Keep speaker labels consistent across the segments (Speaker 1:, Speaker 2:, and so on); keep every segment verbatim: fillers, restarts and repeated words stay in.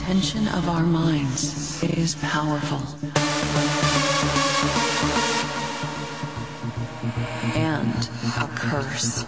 Speaker 1: intention of our minds is powerful and a curse.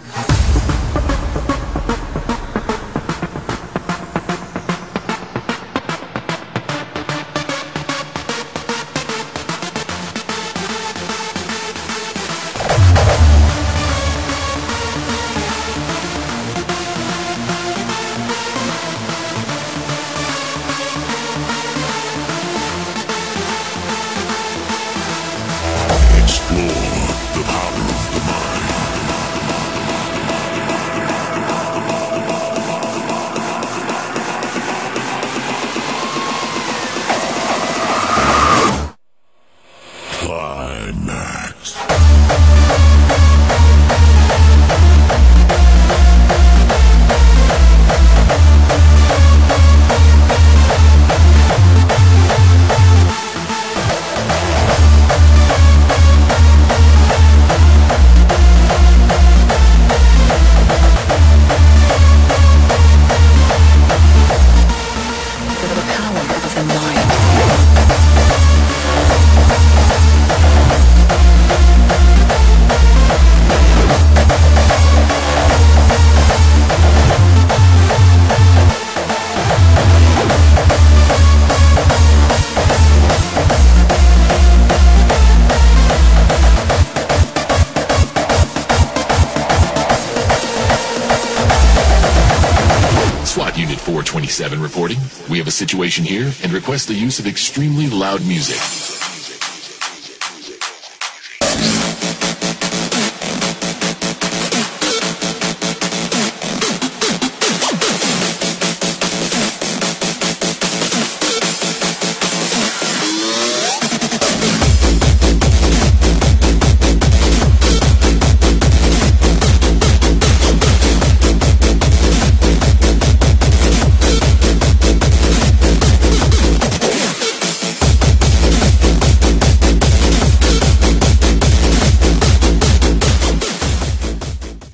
Speaker 2: Unit four twenty-seven reporting. We have a situation here and request the use of extremely loud music.